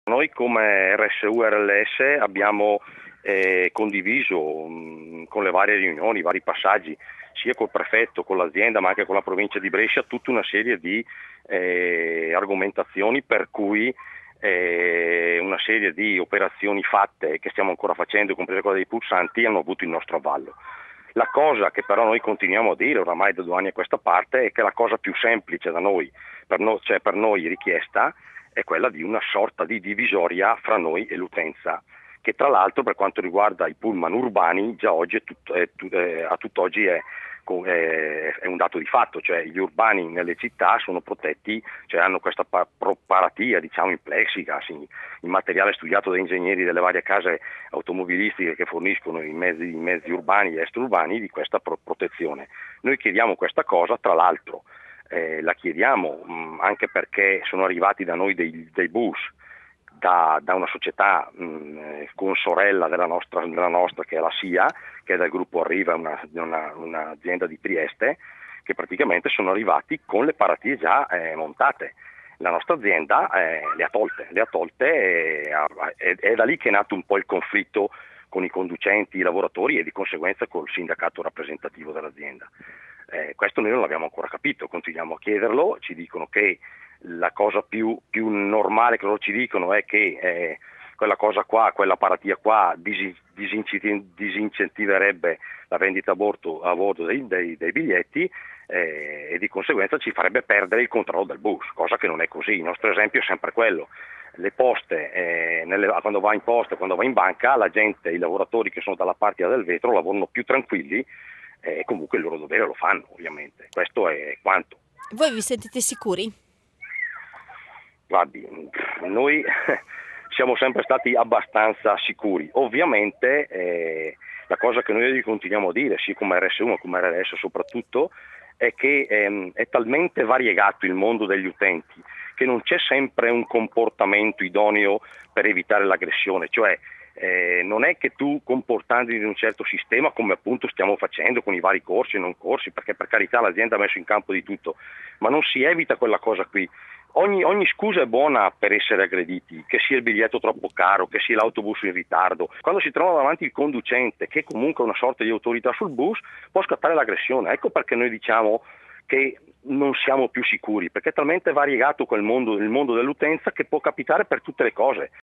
Noi come RSU RLS abbiamo condiviso con le varie riunioni, i vari passaggi, sia col prefetto, con l'azienda, ma anche con la provincia di Brescia, tutta una serie di argomentazioni per cui una serie di operazioni fatte che stiamo ancora facendo, compresa quella dei pulsanti, hanno avuto il nostro avallo. La cosa che però noi continuiamo a dire oramai da 2 anni a questa parte è che la cosa più semplice da noi, cioè per noi richiesta, è quella di una sorta di divisoria fra noi e l'utenza, che tra l'altro per quanto riguarda i pullman urbani già oggi a tutt'oggi è un dato di fatto, cioè gli urbani nelle città sono protetti, cioè hanno questa paratia diciamo in plexiglass, in materiale studiato da ingegneri delle varie case automobilistiche che forniscono i mezzi urbani e extraurbani di questa protezione. Noi chiediamo questa cosa, tra l'altro la chiediamo anche perché sono arrivati da noi dei bus da una società consorella della nostra che è la SIA, che è del gruppo Arriva, un'azienda di Trieste, che praticamente sono arrivati con le paratie già montate. La nostra azienda le ha tolte è da lì che è nato un po' il conflitto con i conducenti, i lavoratori e di conseguenza col sindacato rappresentativo dell'azienda. Questo noi non l'abbiamo ancora capito, continuiamo a chiederlo, ci dicono che la cosa più normale che loro ci dicono è che quella cosa qua, quella paratia qua disincentiverebbe la vendita a bordo dei biglietti e di conseguenza ci farebbe perdere il controllo del bus, cosa che non è così. Il nostro esempio è sempre quello: le poste, quando va in posta, quando va in banca, la gente, i lavoratori che sono dalla parte del vetro lavorano più tranquilli e comunque il loro dovere lo fanno, ovviamente. Questo è quanto. Voi vi sentite sicuri? Guardi, noi siamo sempre stati abbastanza sicuri. Ovviamente la cosa che noi continuiamo a dire, sia come RS1 ma come RS soprattutto, è che è talmente variegato il mondo degli utenti che non c'è sempre un comportamento idoneo per evitare l'aggressione, cioè non è che tu comportandoti in un certo sistema, come appunto stiamo facendo con i vari corsi e non corsi, perché per carità l'azienda ha messo in campo di tutto, ma non si evita quella cosa qui. Ogni scusa è buona per essere aggrediti, che sia il biglietto troppo caro, che sia l'autobus in ritardo. Quando si trova davanti il conducente, che comunque è una sorta di autorità sul bus, può scattare l'aggressione. Ecco perché noi diciamo che non siamo più sicuri, perché è talmente variegato il mondo dell'utenza che può capitare per tutte le cose.